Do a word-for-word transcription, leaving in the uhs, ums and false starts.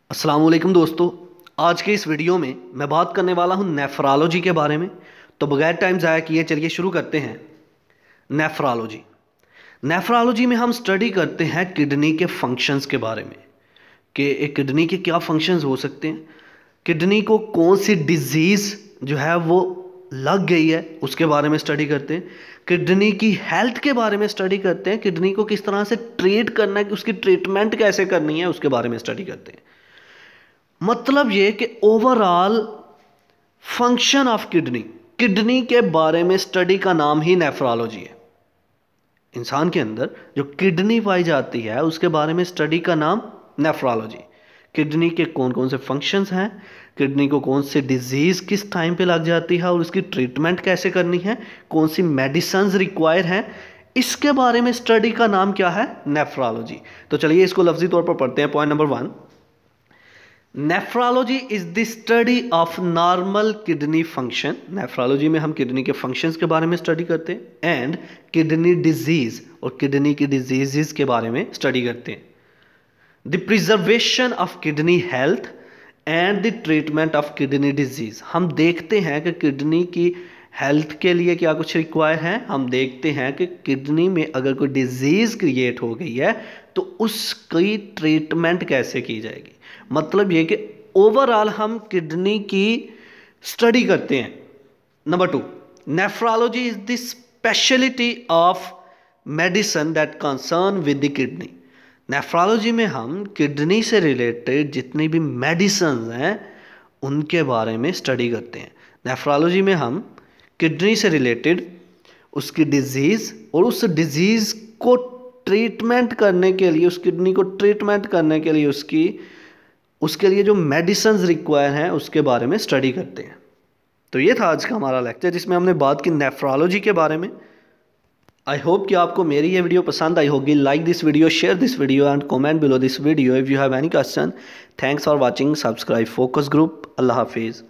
अस्सलाम वालेकुम दोस्तों, आज के इस वीडियो में मैं बात करने वाला हूं नेफ्रोलॉजी के बारे में। तो बगैर टाइम ज़ाया किए चलिए शुरू करते हैं। नेफ्रोलॉजी नेफ्रोलॉजी में हम स्टडी करते हैं किडनी के फंक्शंस के बारे में कि एक किडनी के क्या फंक्शंस हो सकते हैं, किडनी को कौन सी डिजीज़ जो है वो लग गई है उसके बारे में स्टडी करते हैं, किडनी की हेल्थ के बारे में स्टडी करते हैं, किडनी को किस तरह से ट्रीट करना है, उसकी ट्रीटमेंट कैसे करनी है उसके बारे में स्टडी करते हैं। मतलब ये कि overall function of kidney kidney के बारे में स्टडी का नाम ही नेफ्रोलॉजी है। इंसान के अंदर जो किडनी पाई जाती है उसके बारे में स्टडी का नाम नेफ्रोलॉजी। किडनी के कौन कौन से फंक्शंस हैं, किडनी को कौन सी डिजीज़ किस टाइम पे लग जाती है और उसकी ट्रीटमेंट कैसे करनी है, कौन सी मेडिसिन्स रिक्वायर हैं, इसके बारे में स्टडी का नाम क्या है, नेफ्रोलॉजी। तो चलिए इसको लफ्जी तौर पर पढ़ते हैं। Point number one, nephrology is the study of normal kidney function. Nephrology में हम किडनी के फंक्शंस के बारे में स्टडी करते हैं एंड किडनी डिजीज और किडनी की डिजीजेस के बारे में स्टडी करते हैं। The preservation of kidney health and the treatment of kidney disease. हम देखते हैं कि किडनी की हेल्थ के लिए क्या कुछ रिक्वायर है। हम देखते हैं कि किडनी में अगर कोई डिजीज़ क्रिएट हो गई है तो उसकी ट्रीटमेंट कैसे की जाएगी। मतलब ये कि ओवरऑल हम किडनी की स्टडी करते हैं। Number two, nephrology is the speciality of medicine that concern with the kidney. Nephrology में हम किडनी से रिलेटेड जितनी भी मेडिसिन हैं उनके बारे में स्टडी करते हैं। नेफ्रोलॉजी में हम किडनी से रिलेटेड उसकी डिजीज़ और उस डिजीज़ को ट्रीटमेंट करने के लिए, उस किडनी को ट्रीटमेंट करने के लिए उसकी उसके लिए जो मेडिसिन्स रिक्वायर हैं उसके बारे में स्टडी करते हैं। तो ये था आज का हमारा लेक्चर जिसमें हमने बात की नेफ्रोलॉजी के बारे में। आई होप कि आपको मेरी ये वीडियो पसंद आई होगी। Like this video, share this video and comment below this video if you have any question. Thanks for watching. Subscribe focus group. अल्लाह हाफिज़।